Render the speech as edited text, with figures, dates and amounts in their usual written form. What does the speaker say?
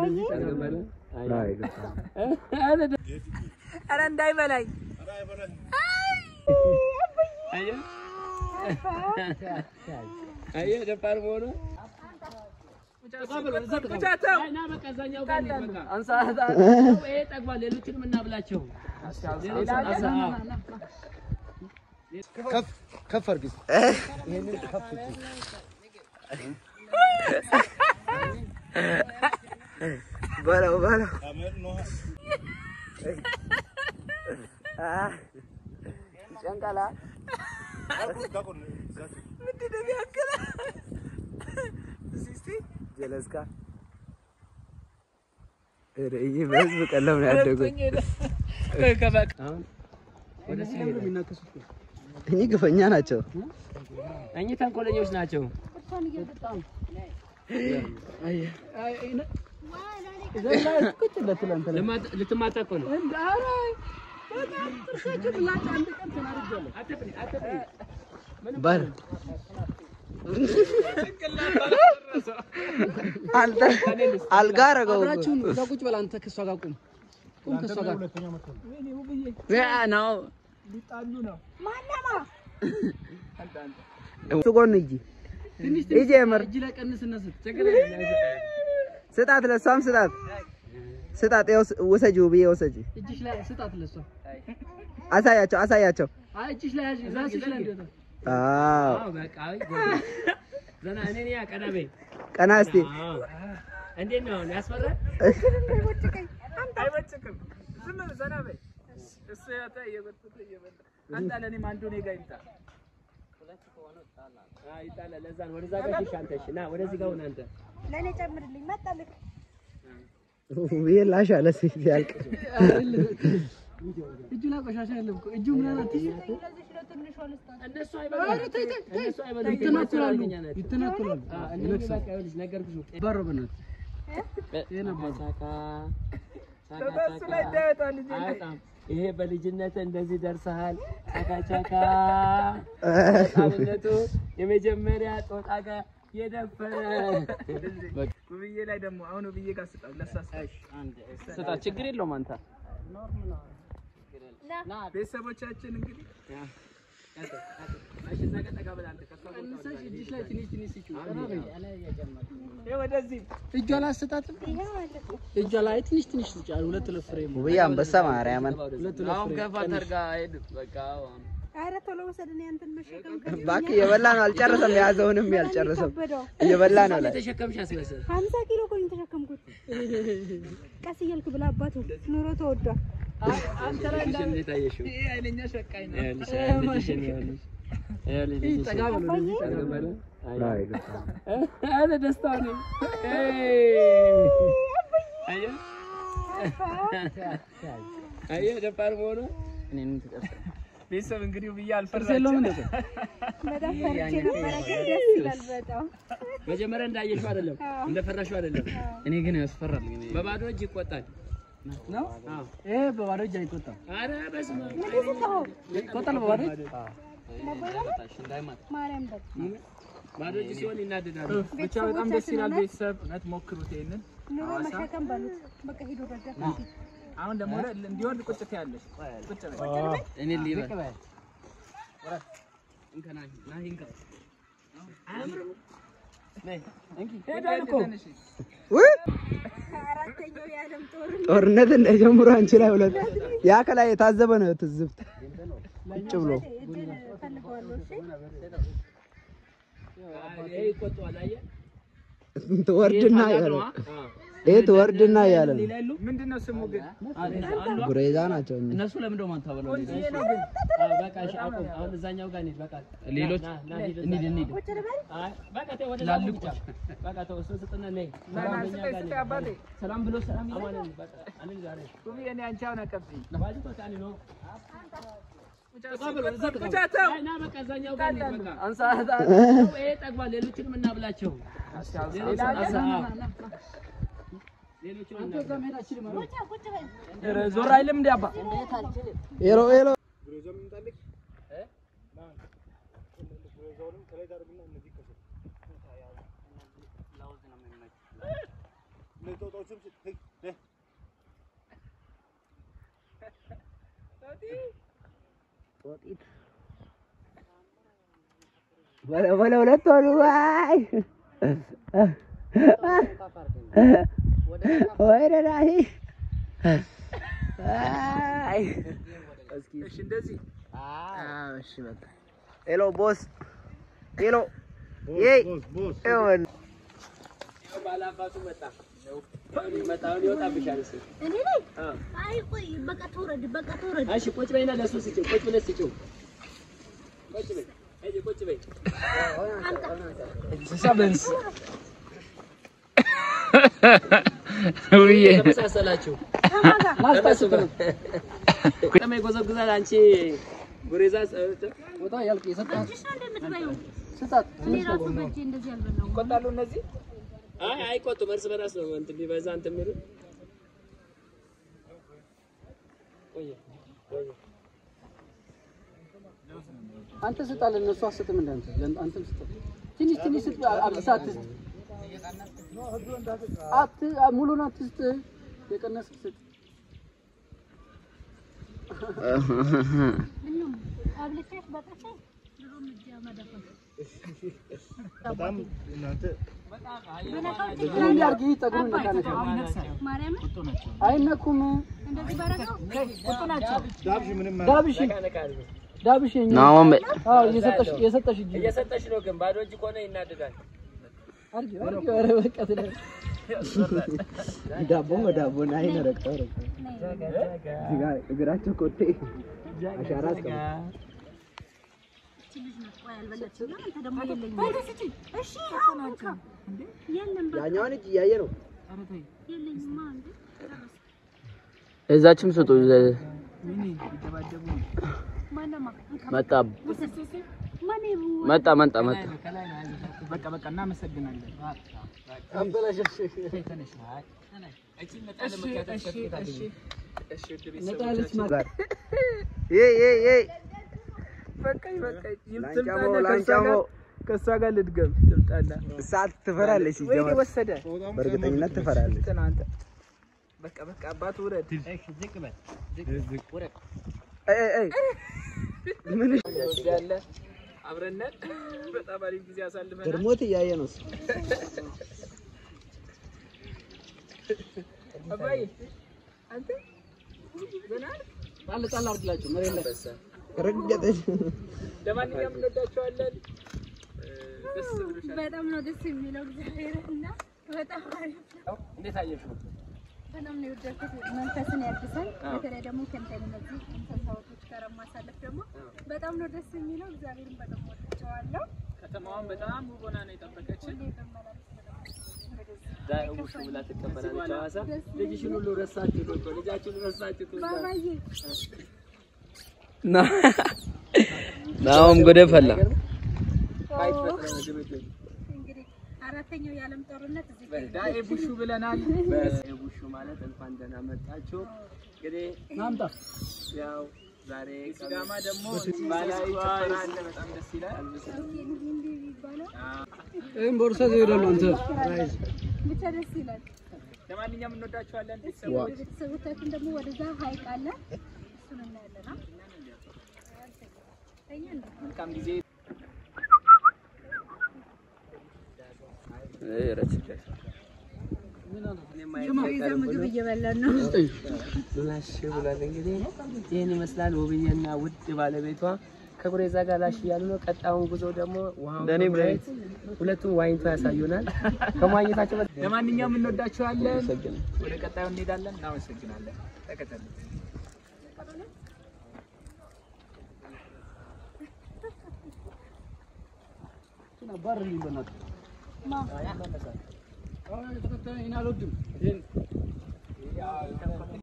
أنا نداي بلاي أيه دفار مونو كفر بس بلا بلا شنكلا مدي بياكلها سيستي جلسكا رأيي بس بكلم نادقو كبك ወደ ሲለምሩ የሚናከሱት እኔ ግፈኛ ናቸው እኔ ተንኮለኞች ናቸው ልትማጣቆ ነው ባል አልጋረገው ቁጭ በል አንተ ከሷ ጋር ቁም ከሷ ጋር ያ ነው ሊጣሉ ነው ማናማ እሱ ጎን እጂ እጂ የምር እጂ ላይ ቀንስና ስጣት ለሷም ስጣት ወሰጂው ብዬ ወሰጂ እጂሽ ላይ ስጣት ለሷ አሳያቸው አይ እጂሽ ላይ ዛስሽ ላይ እንደው አዎ በቃ አይ ዘና እኔ ነኝ ቀናበይ ቀና እስቲ እንዴት ነው ያስፈራል አይወጭቅም ዝም ዘና በይ እሱ ያታ እየበተተ እየበላ አንተ ለኔም አንዱ ነው ጋር ይምጣ ሁለት ከሆነ ጣላ አይ ጣላ ለዛን ወደዛ ጋር ይሻንተሽ ና ወደዚህ ጋር ሆነ አንተ ለኔ ጨምርልኝ መጣልክ ይላሽ አለ ሲል ያልቅ እጁ ላይ ቆሻሻ የለም እኮ እጁ ምን አላት እነሱ አይበሉ ይተናኮላሉ እነሱ በቃ ይልሽ ነገርኩሽ በረበናት ይሄ በልጅነት እንደዚህ ደርሰሃል ቻካቻካ አብነቱ የመጀመሪያ ጦጣ ጋር የደፈረ ውብዬ ላይ ደግሞ አሁን ውብዬ ጋር ስጣው ለሳሳሽ አንድ ስጣ ችግር የለውም አንተ ኖርማል ና ቤተሰቦቻችን እንግዲህ እሺ ዘቀጠጋ በላንተ ከሷ እንሰሽ እጅሽ ላይ ትንሽ ይችላል ወደዚህ እጇ ላይ አስተጣጥም እጇ ላይ ትንሽ ይጫል ሁለት ለፍሬም ወይ አንበሳ ማርያምን አሁን ከፋተር ጋር ሄድ በቃ አረ ቶሎ ወሰደኝ አንተን መሸከም ባክ የበላ ነው አልጨረሰም ያዘውንም ያልጨረሰም እየበላ ነው ላይ ተሸከምሽ አስመሰል 50 ኪሎ ኮኝ ተሸከምኩት ቀስ ይልክ ብላ አባቱ ኑሮ ተወዷል አንተ ላይ እንደታየሽው ይሄ አይለኛ ሸቃይ ነው ይሄ ተጋበሉ አይ ደስታ ነው አይ ደፋር ሆኖ እኔን ተቀርጸ ቤተሰብ እንግዲህ ብዬ አልፈራችም በጣም ፈርቼ ነበር ግን ደስ ይላል በጣም መጀመሪያ እንዳየሽው አይደለም እንደፈራሽው አይደለም እኔ ግን ያስፈራል በባዶ እጅ ይቆጣል ነው አዎ በባዶ እጅ አይቆጣም አረ በስመ አብ ይቆጣል በባዶ እጅ ታሽ እንዳይማት ማርያም ባዶ እጅ ሲሆን ይናደዳል ብቻ በጣም ደስ ይላል ቤተሰብ እውነት ሞክሩት ይሄንን ኑሮ መሸከም ባሉት በቃ ሄዶ ረዳት አሁን ደግሞ እንዲወርድ ቁጭት ያለሽ ቁጭ በይ እኔ ሊበል ወራት እንከና ናሂንካ አምሩ ነይ እንኪ ሄዳልኮ ወይ አራተኛው የዓለም ጦርነት እንደጀምሩ አንቺ ላይ ሁለት ያ ከላይ የታዘበ ነው ትዝብት ቁጭ ብሎ ይሄ ቆጥቷል አየ ተወርድና ያለ ወርድና ያለ ምንድነው ስሙ ግን ጉሬዛ ናቸው እነሱ ለምንድነው ማንታበለው በቃ እሺ አቆም አሁን እዛኛው ጋር ነኝ በቃ ሌሎች እንሂድ አይ በቃ ተይ ወደ ላልቁ በቃ ተወሰ ስጥና ነይ ሰላም ብሎ ሰላም ይላል በቃ አንዴ ዛሬ ቁሚ እኔ አንቻው ነቀብኝ ለባጅ ተጣኒ ነው ና በቃ እዛኛው ጋር ነኝ በቃ አንሳ ይሄ ጠግባ ሌሎችንም እናብላቸው ሌሎችን አንተ ዘመናችን ማለት ዞር አይልም እንዴ አባ ኤሮ ግሮዞም እንጣልክ ግሮዞም ከላይ ዳርግና እነዚህ ከሰ ላውዝ ነው የሚመች ولا ولا تقولوا واي وين رايح واي እሺ እንደዚህ እሺ በቃ ሄሎ ቦስ ሄሎ ይይ ይሁን ባላፋቱ መጣ መጣው ይወጣብሻል እሱ እኔ ነኝ አይ ቆይ በቃ ተወረድ እሺ ቁጭ በይና ለሱ ስጪው ቁጭ ብለሽ ስጪው ቁጭ በይ እይ ቁጭ በይ ሰበንስ ውዬ ተመሳሰላችሁ ማስታሰብ ከተማ ይጎዘጉዛል አንቺ ጉሬዛ ወጣ ያልክ ይሰጣል ስጣት እኔ ራሱ በእጄ እንደዚህ አልበላው ቆጣሉ እነዚህ አይ አይቆጡም እርስ በራስ ነው እንትን ቢበዛ እንትን የሚሉ ቆየ አንተ ስጣል እነሱ አስጥም እንዳንተ አንተም ስጥ ትንሽ ትንሽ ስጥ አብሳት ሙሉን አትስጥ የቀነስክ ስጥ ምንም አብልከሽ በቃሽ ድሮም እጄ ማዳፈን በጣም እናንተ እንዲያርጊ ተግሩ እንደካነሽ ማርያም አይነኩም እንደዚህ ባረጋው ቁጡ ናቸው ዳብሽ ናውም አዎ እየሰጠሽ ነው ግን ባዶ እጅ ከሆነ ይናደዳል አርጊ ኧረ በቃ ትለ ዳቦ ናይ ነረቀው እዚጋ እግራቸው ኮቴ አሻራት ነው እሺ የለም ያኛውን እጅ እያየ ነው የለኝማ እንዴ እዛችም ስጡ ሚኒ ይደባደቡ መጣ በቃ እናመሰግናለን አበላሽሽ ነጣለች ማለት በቃ ይምጣና ከሷ ጋር ልድገም ትምጣና እሳት ትፈራለች ሲጀመር ወሰደ በእርግጠኝነት ትፈራለች አንተ በቃ አባቱ ውረድ እሺ ዝቅ በል ውረድ ምን ያለ አብረን በጣም አሪፍ ጊዜ አሳልፈናል ድርሞት እያየ ነው አባይ አንተ ጣል አድርግላችሁ መሬት ላይ ረገጠች ለማንኛውም እንወዳቸዋለን ደስ ብሎሻል በጣም ነው ደስ የሚለው እግዚአብሔርና በጣም አሪፍ ነው እንዴት አየሽው በጣም ነው የወደድኩት መንፈስን ያድሳል በተለይ ደግሞ ከእንደነዚህ እንስሳዎች ጋር ማሳለፍ ደግሞ በጣም ነው ደስ የሚለው እግዚአብሔርን በጣም ወድጄዋለሁ ከተማዋን በጣም ውብ ሆና ነው የጠበቀችን ዳውሽ ብላ ተቀበላለች ሐዋሳ ልጅሽን ሁሉ ረሳችሁ እኮ ልጃችሁን ረሳችሁ ባባዬ ናውም ጎደ ፈላ እንግዲህ አራተኛው የዓለም ጦርነት እዚህ ዳኤ ቡሹ ብለናል ቡሹ ማለት እንኳን ደህና መጣችሁ እንግዲህ ናምጣ ያው ዛሬ ሲዳማ ደግሞ ባላይ ተፈራለ በጣም ደስ ይላል እም ቦርሳ ይወዳሉ አንተ ራይዝ ብቻ ደስ ይላል ለማንኛውም እንወዳቸዋለን ቤተሰቦቻችን ደግሞ ወደዛ ሀይቅ አለ እሱን እናያለና መልካም ጊዜ ምግብ እየበላን ነው ላሽ ብለን እንግዲህ ይሄን ይመስላል ውብዬና ውድ ባለቤቷ ከጉሬዛ ጋር ላሽ እያሉ ነው ቀጣውን ጉዞ ደግሞ ደኔ ብራይት ሁለቱም ዋኝቶ ያሳዩናል ከማግኘታቸው ለማንኛውም እንወዳቸዋለን ወደ ቀጣዩ እንሄዳለን እናመሰግናለን ተከተሉ ባርልኝ በእናትህ ማ ተከታተለኝ አልወድም